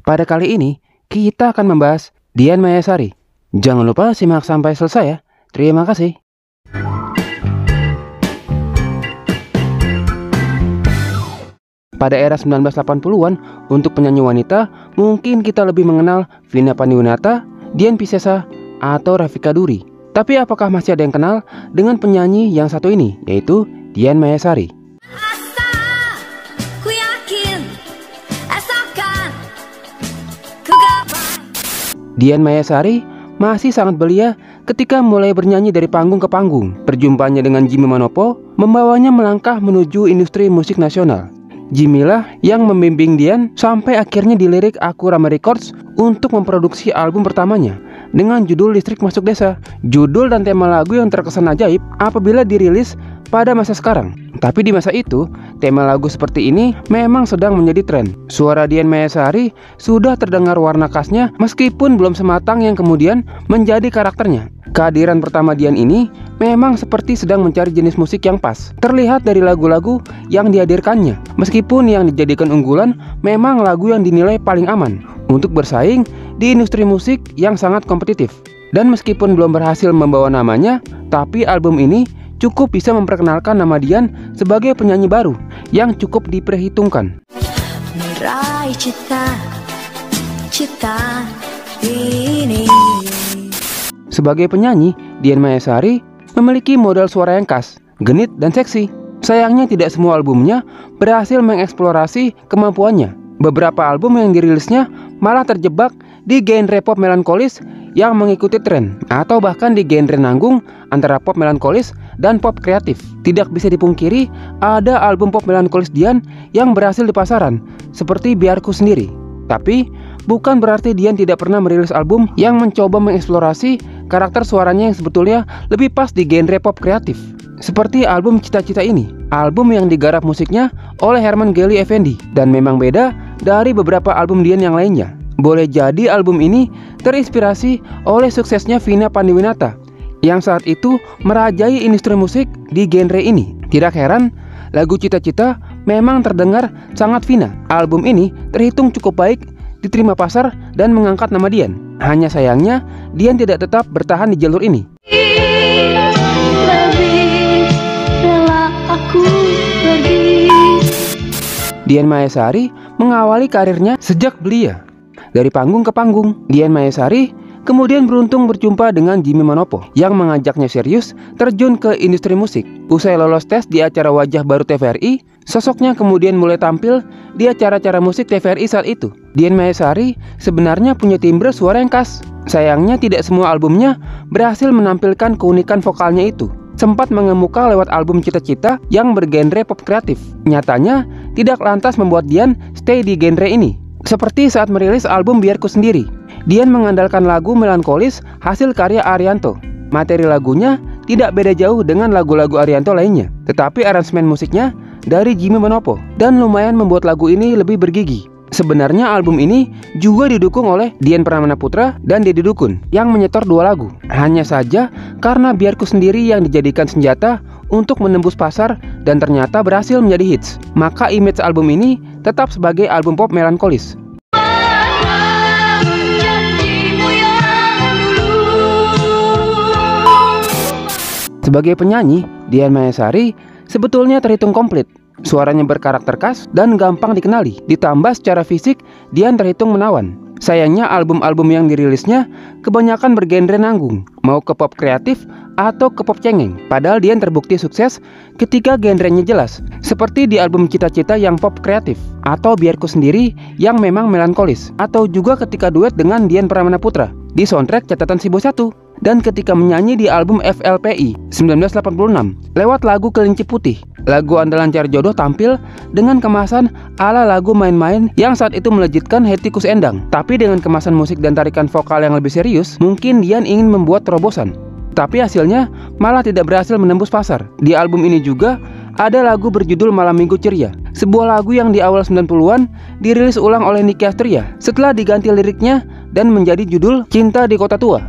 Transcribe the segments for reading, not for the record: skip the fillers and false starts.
Pada kali ini, kita akan membahas Dian Mayasari. Jangan lupa simak sampai selesai ya. Terima kasih. Pada era 1980-an, untuk penyanyi wanita, mungkin kita lebih mengenal Vina Panduwinata, Dian Piscesa, atau Rafiqa Duri. Tapi apakah masih ada yang kenal dengan penyanyi yang satu ini, yaitu Dian Mayasari? Dian Mayasari masih sangat belia ketika mulai bernyanyi dari panggung ke panggung. Perjumpaannya dengan Jimmy Manopo membawanya melangkah menuju industri musik nasional. Jimmy lah yang membimbing Dian sampai akhirnya dilirik Akurama Records untuk memproduksi album pertamanya dengan judul Listrik Masuk Desa. Judul dan tema lagu yang terkesan ajaib apabila dirilis pada masa sekarang. Tapi di masa itu, tema lagu seperti ini memang sedang menjadi tren. Suara Dian Mayasari sudah terdengar warna khasnya meskipun belum sematang yang kemudian menjadi karakternya. Kehadiran pertama Dian ini memang seperti sedang mencari jenis musik yang pas. Terlihat dari lagu-lagu yang dihadirkannya. Meskipun yang dijadikan unggulan memang lagu yang dinilai paling aman untuk bersaing di industri musik yang sangat kompetitif. Dan meskipun belum berhasil membawa namanya, tapi album ini cukup bisa memperkenalkan nama Dian sebagai penyanyi baru yang cukup diperhitungkan. Meraih cita-cita ini. Sebagai penyanyi, Dian Mayasari memiliki modal suara yang khas, genit dan seksi. Sayangnya tidak semua albumnya berhasil mengeksplorasi kemampuannya. Beberapa album yang dirilisnya malah terjebak di genre pop melankolis yang mengikuti tren, atau bahkan di genre nanggung antara pop melankolis dan pop kreatif. Tidak bisa dipungkiri, ada album pop melankolis Dian yang berhasil di pasaran, seperti Biarku Sendiri. Tapi, bukan berarti Dian tidak pernah merilis album yang mencoba mengeksplorasi karakter suaranya yang sebetulnya lebih pas di genre pop kreatif. Seperti album Cita-Cita ini, album yang digarap musiknya oleh Herman Geli Effendi, dan memang beda dari beberapa album Dian yang lainnya. Boleh jadi album ini terinspirasi oleh suksesnya Vina Panduwinata yang saat itu merajai industri musik di genre ini. Tidak heran, lagu Cita-Cita memang terdengar sangat Vina. Album ini terhitung cukup baik diterima pasar dan mengangkat nama Dian. Hanya sayangnya, Dian tidak tetap bertahan di jalur ini. Dian Mayasari mengawali karirnya sejak belia. Dari panggung ke panggung, Dian Mayasari kemudian beruntung berjumpa dengan Jimmy Manopo yang mengajaknya serius terjun ke industri musik. Usai lolos tes di acara Wajah Baru TVRI, sosoknya kemudian mulai tampil di acara-acara musik TVRI saat itu. Dian Mayasari sebenarnya punya timbre suara yang khas. Sayangnya tidak semua albumnya berhasil menampilkan keunikan vokalnya itu. Sempat mengemuka lewat album Cita-Cita yang bergenre pop kreatif. Nyatanya, tidak lantas membuat Dian stay di genre ini. Seperti saat merilis album Biarku Sendiri, Dian mengandalkan lagu melankolis hasil karya Arianto. Materi lagunya tidak beda jauh dengan lagu-lagu Arianto lainnya, tetapi aransemen musiknya dari Jimmy Manopo dan lumayan membuat lagu ini lebih bergigi. Sebenarnya album ini juga didukung oleh Dian Pramanaputra dan Deddy Dukun yang menyetor 2 lagu. Hanya saja karena Biarku Sendiri yang dijadikan senjata untuk menembus pasar dan ternyata berhasil menjadi hits, maka image album ini tetap sebagai album pop melankolis. Sebagai penyanyi, Dian Mayasari sebetulnya terhitung komplit. Suaranya berkarakter khas dan gampang dikenali. Ditambah secara fisik, Dian terhitung menawan. Sayangnya album-album yang dirilisnya kebanyakan bergenre nanggung, mau ke pop kreatif atau ke pop cengeng. Padahal Dian terbukti sukses ketika genrenya jelas, seperti di album Cita-Cita yang pop kreatif, atau Biarku Sendiri yang memang melankolis, atau juga ketika duet dengan Dian Pramanaputra di soundtrack Catatan Si Bos 1, dan ketika menyanyi di album FLPI 1986 lewat lagu Kelinci Putih. Lagu andalan Cari Jodoh tampil dengan kemasan ala lagu Main-Main yang saat itu melejitkan Hetty Koes Endang. Tapi dengan kemasan musik dan tarikan vokal yang lebih serius, mungkin Dian ingin membuat terobosan. Tapi hasilnya malah tidak berhasil menembus pasar. Di album ini juga ada lagu berjudul Malam Minggu Ceria, sebuah lagu yang di awal 90-an dirilis ulang oleh Nicky Astria setelah diganti liriknya dan menjadi judul Cinta di Kota Tua.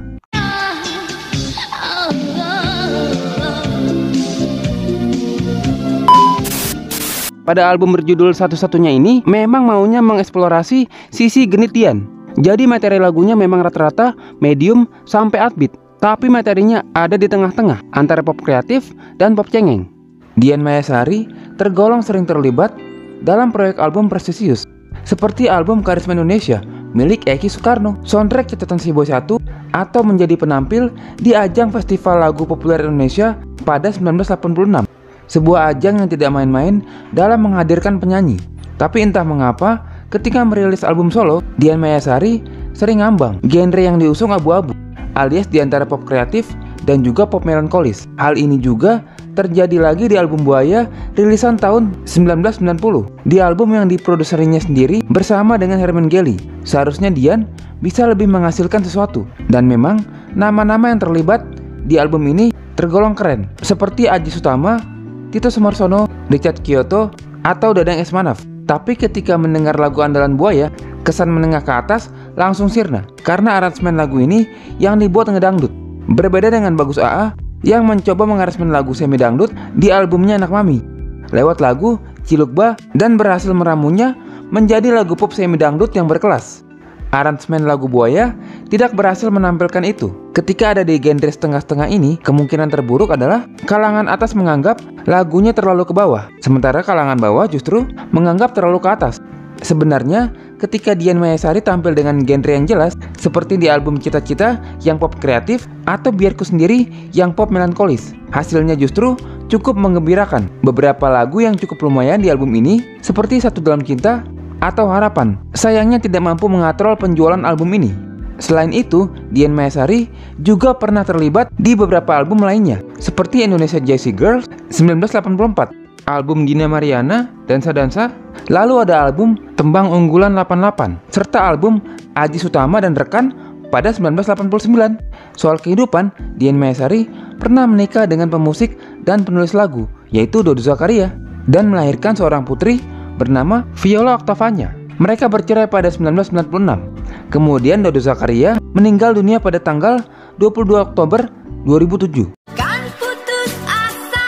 pada album berjudul Satu-Satunya ini memang maunya mengeksplorasi sisi genit Dian. Jadi materi lagunya memang rata-rata medium sampai upbeat, tapi materinya ada di tengah-tengah antara pop kreatif dan pop cengeng. Dian Mayasari tergolong sering terlibat dalam proyek album prestisius seperti album Karisma Indonesia milik Eki Soekarno, soundtrack catatan Si Boy 1, atau menjadi penampil di ajang Festival Lagu Populer Indonesia pada 1986. Sebuah ajang yang tidak main-main dalam menghadirkan penyanyi. Tapi entah mengapa, ketika merilis album solo, Dian Mayasari sering ngambang. Genre yang diusung abu-abu, alias di antara pop kreatif dan juga pop melankolis. Hal ini juga terjadi lagi di album Buaya rilisan tahun 1990. Di album yang diproduserinya sendiri bersama dengan Herman Gelly. Seharusnya Dian bisa lebih menghasilkan sesuatu. Dan memang nama-nama yang terlibat di album ini tergolong keren, seperti Aji Sutama, Tito Sumarsono, Richard Kyoto, atau Dadang Esmanaf. Tapi ketika mendengar lagu andalan Buaya, kesan menengah ke atas langsung sirna karena aransemen lagu ini yang dibuat ngedangdut. Berbeda dengan Bagus AA yang mencoba mengaransemen lagu semi dangdut di albumnya Anak Mami lewat lagu Cilukba dan berhasil meramunya menjadi lagu pop semi dangdut yang berkelas. Aransemen lagu Buaya tidak berhasil menampilkan itu. Ketika ada di genre setengah-setengah ini, kemungkinan terburuk adalah kalangan atas menganggap lagunya terlalu ke bawah, sementara kalangan bawah justru menganggap terlalu ke atas. Sebenarnya, ketika Dian Mayasari tampil dengan genre yang jelas, seperti di album Cita-Cita yang pop kreatif, atau Biarku Sendiri yang pop melankolis, hasilnya justru cukup menggembirakan. Beberapa lagu yang cukup lumayan di album ini, seperti Satu Dalam Cinta atau Harapan, sayangnya tidak mampu mengatrol penjualan album ini. Selain itu, Dian Mayasari juga pernah terlibat di beberapa album lainnya, seperti Indonesia Jazzy Girls 1984, album Gina Mariana, Dansa-Dansa, lalu ada album Tembang Unggulan 88, serta album Aji Sutama dan Rekan pada 1989. Soal kehidupan, Dian Mayasari pernah menikah dengan pemusik dan penulis lagu, yaitu Dodo Zakaria, dan melahirkan seorang putri bernama Viola Octavanya. Mereka bercerai pada 1996. Kemudian Dodo Zakaria meninggal dunia pada tanggal 22 Oktober 2007. Kan putus asa,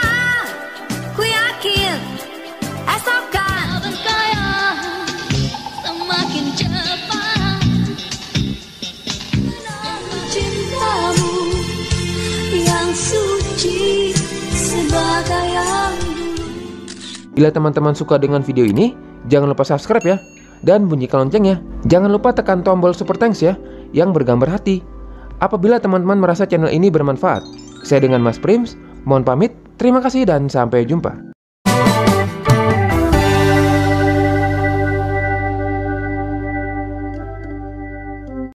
ku yakin esok kan berkaya semakin cepat. Cintamu yang suci sebagai yang. Bila teman-teman suka dengan video ini, jangan lupa subscribe ya, dan bunyikan loncengnya. Jangan lupa tekan tombol super thanks ya, yang bergambar hati. Apabila teman-teman merasa channel ini bermanfaat. Saya dengan Mas Prims, mohon pamit, terima kasih dan sampai jumpa.